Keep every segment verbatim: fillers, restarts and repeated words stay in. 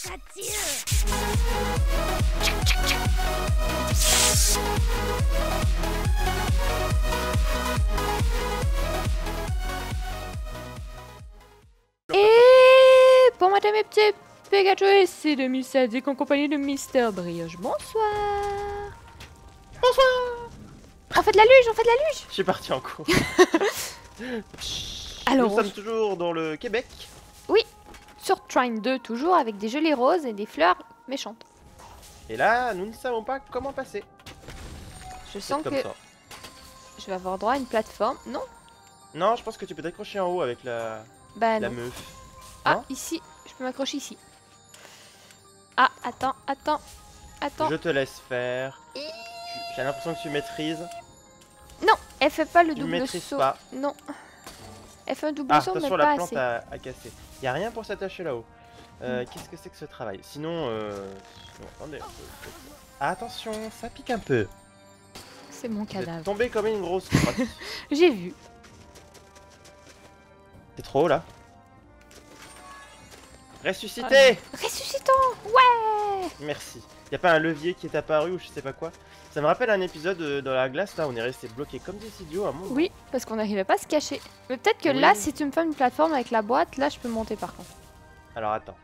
Ça tire. Et pour moi mes petits Pikachu, c'est deux mille sept en compagnie de Mister Brioche. Bonsoir. Bonsoir. On fait de la luge, on fait de la luge. Je suis parti en cours. Alors, nous on... sommes toujours dans le Québec. Oui, sur Trine deux toujours avec des gelées roses et des fleurs méchantes. Et là, nous ne savons pas comment passer. Je sens comme que ça. je vais avoir droit à une plateforme. Non? Non, je pense que tu peux t'accrocher en haut avec la, Bah la non. meuf. Ah, Non, ici, je peux m'accrocher ici. Ah, attends, attends, attends. je te laisse faire. J'ai l'impression que tu maîtrises. Non, elle fait pas le Tu double maîtrises saut. pas. Non. Elle fait un double Ah, saut, mais attention, pas la plante assez. a, a cassé. Y a rien pour s'attacher là-haut. Euh, Mm. Qu'est-ce que c'est que ce travail? Sinon, euh... sinon, attendez. Attention, ça pique un peu. C'est mon Vous êtes cadavre. tombé comme une grosse crotte. J'ai vu. C'est trop haut là. Ressuscité. Ressuscitant. Ouais. Merci. Y a pas un levier qui est apparu ou je sais pas quoi? Ça me rappelle un épisode euh, dans la glace là, on est resté bloqué comme des idiots à un moment. Oui, parce qu'on n'arrivait pas à se cacher. Mais peut-être que Oui. là, si tu me fais une plateforme avec la boîte, là, je peux monter par contre. Alors attends,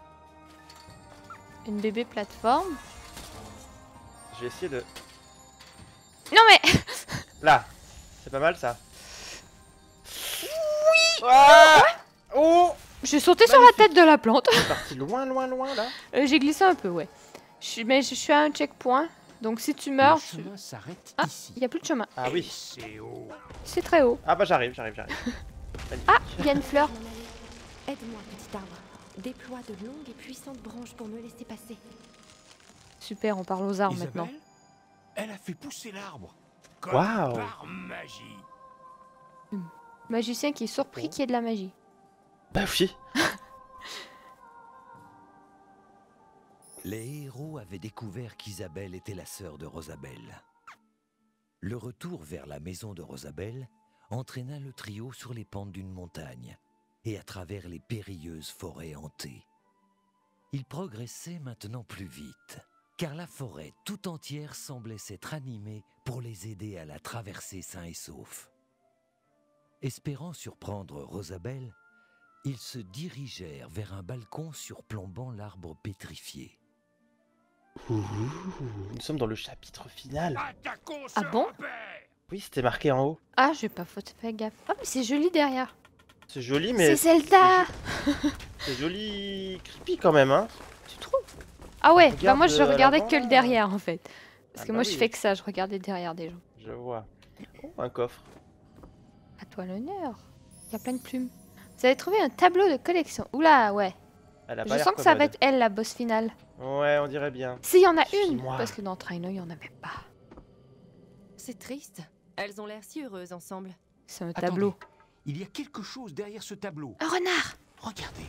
Une bébé plateforme. je vais essayer de... Non mais Là. C'est pas mal ça. Oui. Ah oh. j'ai sauté sur la tête de la plante. C'est parti loin, loin, loin là. Euh, j'ai glissé un peu, ouais. Je suis, mais je suis à un checkpoint. Donc si tu meurs, Le tu... chemin s'arrête Ah, ici. il n'y a plus de chemin. Ah oui. C'est haut. C'est très haut. Ah bah j'arrive, j'arrive, j'arrive. Ah, il y a une fleur. Aide-moi, petit arbre. Déploie de longues et puissantes branches pour me laisser passer. Super, on parle aux arbres Isabelle, maintenant. elle a fait pousser l'arbre. Comme Waouh. par magie. Magicien qui est surpris qu'il y ait de la magie. Bah oui. Les héros avaient découvert qu'Isabelle était la sœur de Rosabelle. Le retour vers la maison de Rosabelle entraîna le trio sur les pentes d'une montagne et à travers les périlleuses forêts hantées. Ils progressaient maintenant plus vite, car la forêt tout entière semblait s'être animée pour les aider à la traverser sains et saufs. Espérant surprendre Rosabelle, ils se dirigèrent vers un balcon surplombant l'arbre pétrifié. Ouh, nous sommes dans le chapitre final. Attaquons Ah ce bon repère. Oui, c'était marqué en haut. Ah, j'ai pas fait fait gaffe. Ah, mais c'est joli derrière. C'est joli, mais C'est Zelda. c'est joli creepy quand même, hein. Tu trouves? Ah ouais, bah Regarde, moi je euh, à regardais l'avant, que le derrière en fait. Parce Ah que bah moi je oui. fais que ça, je regardais derrière des gens. Je vois. Oh, un coffre. À toi l'honneur. Il y a plein de plumes. Vous avez trouvé un tableau de collection. Oula, ouais. Elle a pas Je l'air sens que ça va commode. être elle la boss finale. Ouais, on dirait bien. Si, il y en a une. Suis-moi. Parce que dans Trainer, il y en avait pas. C'est triste. Elles ont l'air si heureuses ensemble. C'est un Attendez, tableau. il y a quelque chose derrière ce tableau. Un renard. Regardez.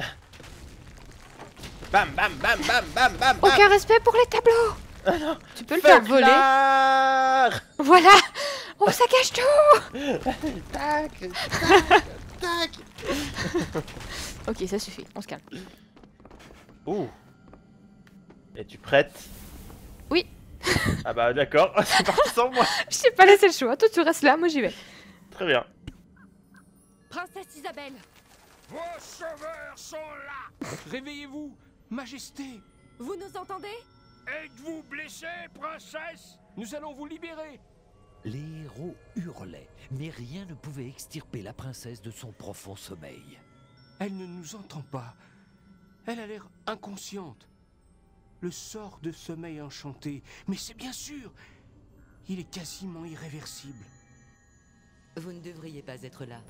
Bam, bam, bam, bam, bam, bam, bam. Aucun respect pour les tableaux. Ah non. Tu peux le faire Fuck voler. l'art. Voilà. Oh, ça cache tout. Tac, tac, tac. Ok, ça suffit. On se calme. Ouh. Es-tu prête? Oui. Ah bah d'accord, c'est parti sans moi. Je t'ai pas laissé le choix. Toi, tu restes là. Moi, j'y vais. Très bien. Princesse Isabelle. Vos sauveurs sont là. Réveillez-vous, Majesté. Vous nous entendez? Êtes-vous blessée, princesse? Nous allons vous libérer. Les héros hurlaient, mais rien ne pouvait extirper la princesse de son profond sommeil. Elle ne nous entend pas. Elle a l'air inconsciente. Le sort de sommeil enchanté. Mais c'est bien sûr. Il est quasiment irréversible. Vous ne devriez pas être là.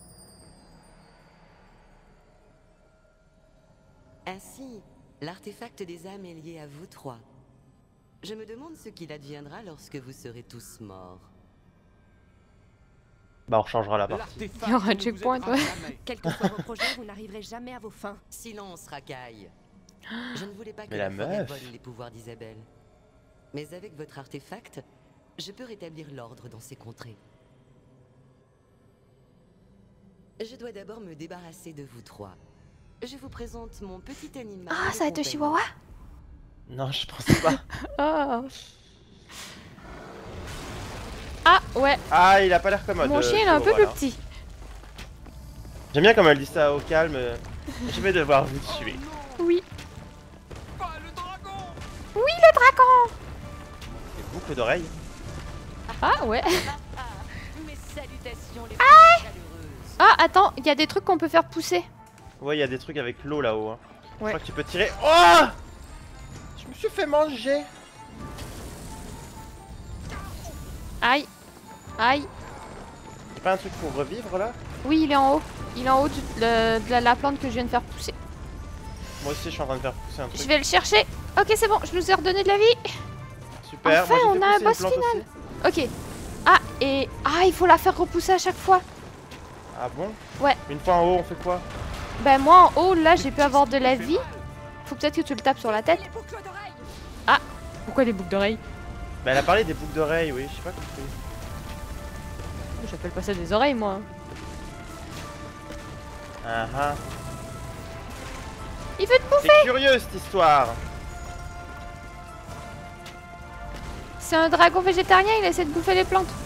Ainsi, l'artefact des âmes est lié à vous trois. Je me demande ce qu'il adviendra lorsque vous serez tous morts. Bah on changera la partie. L'artefact Il y aura un ne vous checkpoint, aidera ouais. jamais. Quels que soient vos projets, vous n'arriverez jamais à vos fins. Silence, racaille. Je ne voulais pas que Mais la la forêt meuf. vole les pouvoirs d'Isabelle. Mais avec votre artefact, je peux rétablir l'ordre dans ces contrées. Je dois d'abord me débarrasser de vous trois. je vous présente mon petit animal. Ah, de ça va être le compagnie. chihuahua. Non, je pense pas. Oh. Ah, ouais. Ah, il a pas l'air commode. Mon euh, chien, il est ce un peu plus rôle, hein. petit. J'aime bien comme elle dit ça au calme. Je vais devoir vous tuer. Oui. Pas le dragon! Oui, le dragon. Les boucles d'oreilles. Ah, ouais. Mes salutations les plus chaleureuses. Ah, attends, il y a des trucs qu'on peut faire pousser. Ouais, il y a des trucs avec l'eau là-haut. Hein. Je Ouais. crois que tu peux tirer. Oh! Je me suis fait manger. Aïe. Aïe. Y'a pas un truc pour revivre là? Oui, il est en haut. Il est en haut du- de, de la, la plante que je viens de faire pousser. Moi aussi, je suis en train de faire pousser un truc. Je vais le chercher. Ok, c'est bon, je nous ai redonné de la vie. Super. Enfin, Moi, j'ai on fait a un pousser une boss plante final. aussi. Ok. Ah, et... Ah, il faut la faire repousser à chaque fois. Ah bon? Ouais. Une fois en haut, on fait quoi? Ben moi, en haut, là, j'ai pu avoir de la vie. Faut peut-être que tu le tapes sur la tête. Ah, pourquoi des boucles d'oreilles? Bah, elle a parlé des boucles d'oreilles, oui, je sais pas compris. J'appelle pas ça des oreilles, moi. Ah ah. Il veut te bouffer. C'est curieux cette histoire. C'est un dragon végétarien, il essaie de bouffer les plantes.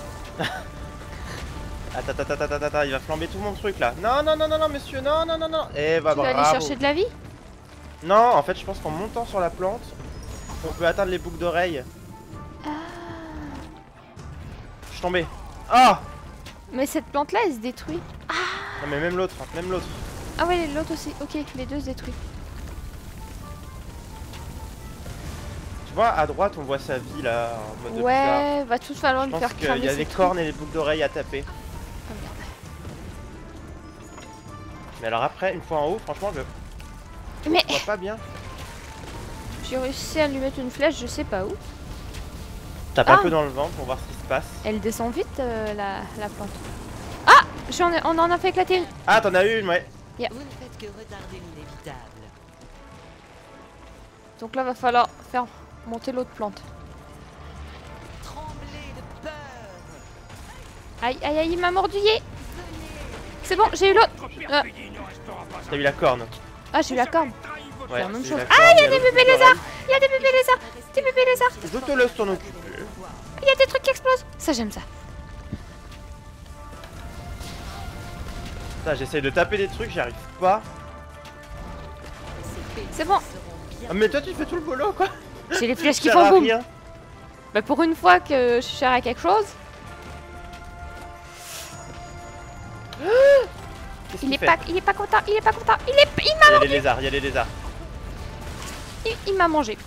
Attends, attends, attends, attends, attends, il va flamber tout mon truc là. Non, non, non, non, non, monsieur, non, non, non, non. Eh bah, Tu vas aller bravo. chercher de la vie? Non, en fait, je pense qu'en montant sur la plante, on peut atteindre les boucles d'oreilles. Ah. Je suis tombé. Ah! Mais cette plante-là, elle se détruit. Non, mais même l'autre, hein, même l'autre. Ah ouais, l'autre aussi. Ok, les deux se détruisent. Tu vois, à droite, on voit sa vie là, en mode de bizarre. Ouais, va tout falloir Je lui pense faire qu'il cramer y a ses les trucs. cornes et les boucles d'oreilles à taper. Oh merde. Mais alors après, une fois en haut, franchement, je Mais vois pas bien. j'ai réussi à lui mettre une flèche, je sais pas où. Tape Ah. un peu dans le vent pour voir ce qui se passe. Elle descend vite, euh, la, la plante. Ah, j'en ai, on en a fait éclater une. Ah, t'en as une, ouais. Vous ne faites que retarder l'inévitable. Donc là, va falloir faire monter l'autre plante. Tremblez de peur. Aïe, aïe, aïe, il m'a mordillé. C'est bon, j'ai eu l'autre. Euh, T'as eu la corne. ah, j'ai eu la corne. Ouais, la même j'ai eu chose. la Ah, corne, il y a et des l'autre bébés boucle lézards. d'oreille. Il y a des bébés lézards. Des bébés lézards. Je te laisse t'en occuper. Il y a des trucs qui explosent. Ça, j'aime ça. Putain, j'essaye de taper des trucs, j'y arrive pas. C'est bon. Ah, mais toi, tu fais tout le boulot, quoi. J'ai les flèches qui Ça font sert à boum. rien. Bah, pour une fois que je sers à quelque chose, Qu'est-ce il qu'il est fait? pas, il est pas content. Il est pas content. Il est, il Il y m'a, a les lézards, il y a les lézards. il, il m'a mangé.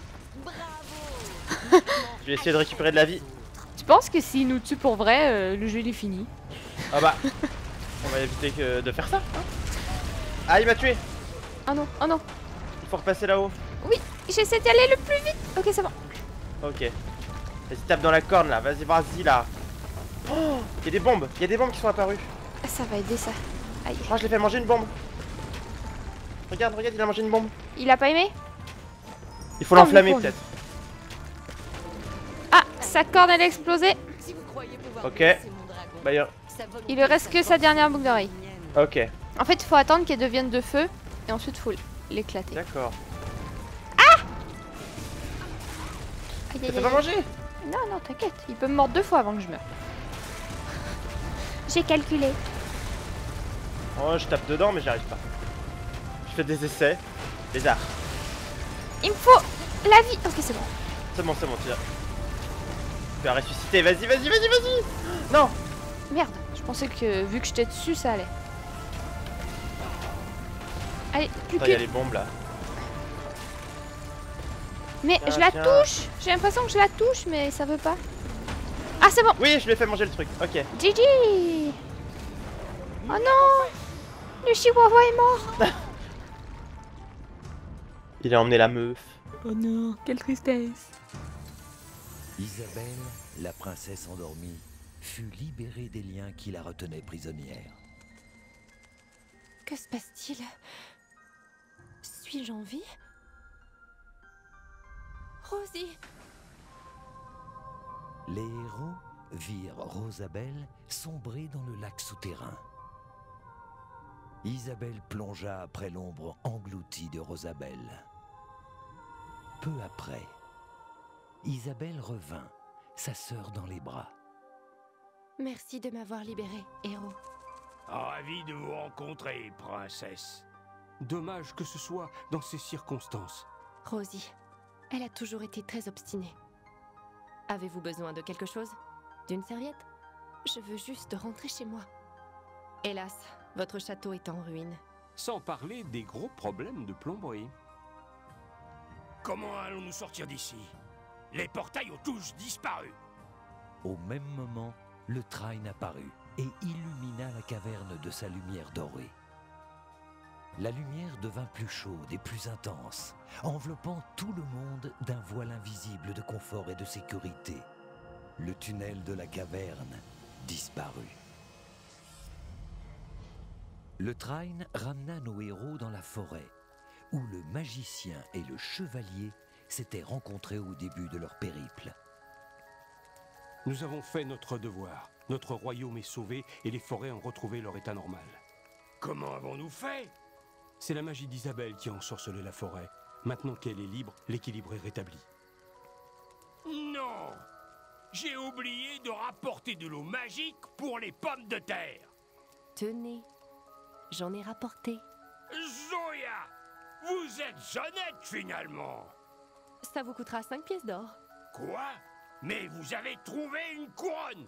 Je vais essayer de récupérer de la vie. Tu penses que s'il nous tue pour vrai, euh, le jeu il est fini? Ah bah, on va éviter que de faire ça. Hein. Ah, il m'a tué. Oh non, oh non. Il faut repasser là-haut. Oui, j'essaie d'y aller le plus vite. Ok, c'est bon. Ok. Vas-y, tape dans la corne là. Vas-y, vas-y là. Oh, il y a des bombes. Il y a des bombes qui sont apparues. Ça va aider ça. Aïe. Je crois que je l'ai fait manger une bombe. Regarde, regarde, il a mangé une bombe. Il a pas aimé? Il faut Tant l'enflammer mieux pour lui. peut-être. Ah, sa corde elle a explosé. Si vous croyez pouvoir Ok. blesser mon dragon, Bah, y a- sa volonté, Il lui reste sa que sa force, dernière boucle d'oreille. mienne. Ok, En fait, il faut attendre qu'elle devienne de feu et ensuite faut l'éclater. Aïe, d'accord. aïe, Ça aïe, fait pas aïe. manger. Non, non, t'inquiète. Il peut me mordre deux fois avant que je meure. J'ai calculé. Oh, je tape dedans, mais j'arrive pas. Je fais des essais. Lézard. Il me faut la vie. Ok, c'est bon. C'est bon, c'est bon, tu vas. Tu vas ressusciter. Vas-y, vas-y, vas-y, vas-y. Non. Merde, je pensais que vu que j'étais dessus, ça allait. Allez, plus Attends, il y a que... les bombes là. Mais Tiens, je la tiens. touche. J'ai l'impression que je la touche, mais ça veut pas. Ah, c'est bon. Oui, je lui ai fait manger le truc. Ok. G G. Oh non. Le chihuahua est mort. Il a emmené la meuf. Oh non, quelle tristesse. Isabelle, la princesse endormie, fut libérée des liens qui la retenaient prisonnière. Que se passe-t-il? Suis-je en vie? Rosie! Les héros virent Rosabelle sombrer dans le lac souterrain. Isabelle plongea après l'ombre engloutie de Rosabelle. Peu après, Isabelle revint, sa sœur dans les bras. Merci de m'avoir libérée, héros. Ravi de vous rencontrer, princesse. Dommage que ce soit dans ces circonstances. Rosie, elle a toujours été très obstinée. Avez-vous besoin de quelque chose? D'une serviette? Je veux juste rentrer chez moi. Hélas, votre château est en ruine. Sans parler des gros problèmes de plomberie. Comment allons-nous sortir d'ici? Les portails ont tous disparu. Au même moment, le Train apparut et illumina la caverne de sa lumière dorée. La lumière devint plus chaude et plus intense, enveloppant tout le monde d'un voile invisible de confort et de sécurité. Le tunnel de la caverne disparut. Le Train ramena nos héros dans la forêt, où le magicien et le chevalier s'étaient rencontrés au début de leur périple. Nous avons fait notre devoir. Notre royaume est sauvé et les forêts ont retrouvé leur état normal. Comment avons-nous fait? C'est la magie d'Isabelle qui a ensorcelé la forêt. Maintenant qu'elle est libre, l'équilibre est rétabli. Non! J'ai oublié de rapporter de l'eau magique pour les pommes de terre. Tenez, j'en ai rapporté. Zoya! Vous êtes honnête finalement! Ça vous coûtera cinq pièces d'or. Quoi? Mais vous avez trouvé une couronne!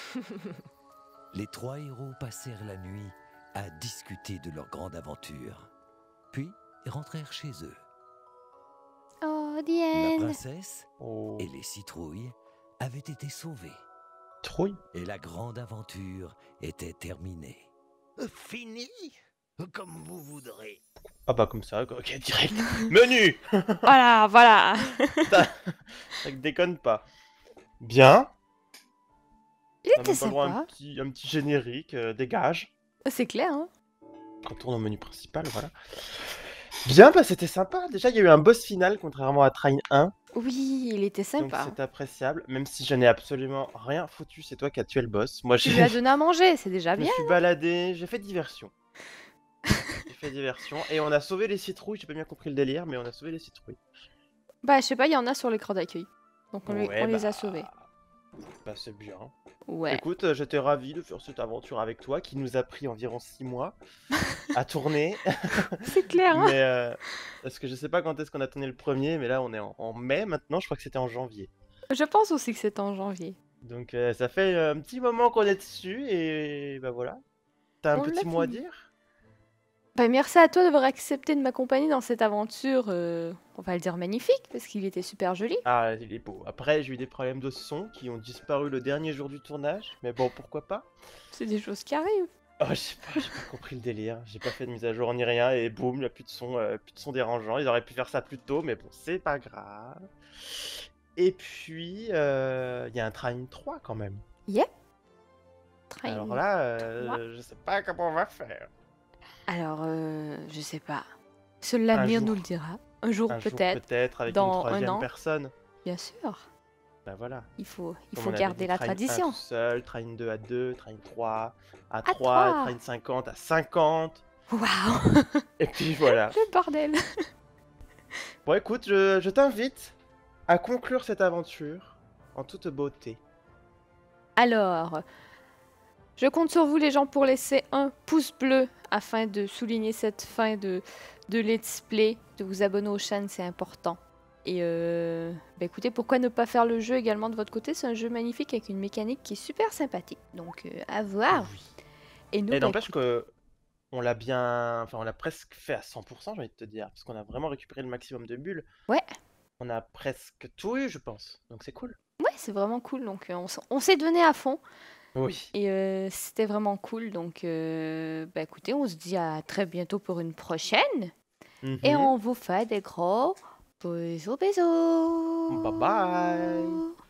Les trois héros passèrent la nuit à discuter de leur grande aventure, puis rentrèrent chez eux. Oh, the La end. princesse Oh. et les citrouilles avaient été sauvées, Trouille. et la grande aventure était terminée. Fini? Comme vous voudrez. Ah bah comme ça, quoi. Ok, direct. Menu. Voilà, voilà. Ça déconne pas. Bien. Il On a était même pas le droit à un sympa. petit, un petit générique, euh, dégage. C'est clair, hein. On retourne au menu principal, voilà. Bien, bah c'était sympa. Déjà, il y a eu un boss final, contrairement à Train un. Oui, il était Donc sympa. c'est appréciable, même si je n'ai absolument rien foutu. C'est toi qui as tué le boss. Moi, Tu j'ai- lui as donné à manger, c'est déjà je me bien. suis baladé, j'ai fait diversion. J'ai fait diversion. Et on a sauvé les citrouilles. J'ai pas bien compris le délire, mais on a sauvé les citrouilles. Bah, je sais pas, il y en a sur l'écran d'accueil. Donc on, les- Ouais, on les bah, a sauvés. Bah c'est bien. Ouais. Écoute, euh, j'étais ravi de faire cette aventure avec toi qui nous a pris environ six mois à tourner. C'est clair, hein. Mais euh, parce que je sais pas quand est-ce qu'on a tourné le premier, mais là on est en, en mai maintenant, je crois que c'était en janvier. Je pense aussi que c'était en janvier. Donc euh, ça fait euh, un petit moment qu'on est dessus et bah voilà. T'as un On petit l'a mot à fini. dire? Bah, merci à toi d'avoir accepté de m'accompagner dans cette aventure, euh, on va le dire magnifique, parce qu'il était super joli. Ah, il est beau. Après, j'ai eu des problèmes de son qui ont disparu le dernier jour du tournage, mais bon, pourquoi pas? C'est des choses qui arrivent. Oh, je sais pas, j'ai pas compris le délire. J'ai pas fait de mise à jour ni rien et boum, il y a plus de son, euh, plus de son dérangeant. Ils auraient pu faire ça plus tôt, mais bon, c'est pas grave. Et puis, euh, il y a un Train trois quand même. Yep. Train. Alors là, euh, trois. je sais pas comment on va faire. Alors, euh, je sais pas. Seul l'avenir jour. nous le dira. Un jour Un jour peut-être, peut-être avec dans une un troisième an. personne. bien sûr. Bah voilà. Il faut, il Comme faut on avait garder dit, la Train un tradition. tout seul, Train deux à deux, Train trois à À trois, trois. Train cinquante à cinquante. Waouh, Et puis voilà. le bordel. Bon écoute, je, je t'invite à conclure cette aventure en toute beauté. Alors, je compte sur vous les gens pour laisser un pouce bleu afin de souligner cette fin de, de let's play, de vous abonner aux chaînes, c'est important. Et euh, bah écoutez, pourquoi ne pas faire le jeu également de votre côté? C'est un jeu magnifique avec une mécanique qui est super sympathique. Donc euh, à voir. Et nous, Et bah, n'empêche que on l'a bien, enfin on l'a presque fait à cent pour cent, j'ai envie de te dire, parce qu'on a vraiment récupéré le maximum de bulles. Ouais. On a presque tout eu, je pense. Donc c'est cool. ouais, c'est vraiment cool. Donc euh, on, s- on s'est donné à fond. Oui. Et euh, c'était vraiment cool. Donc euh, bah écoutez, on se dit à très bientôt pour une prochaine. Et Mhm. on vous fait des gros bisous bisous. Bye bye.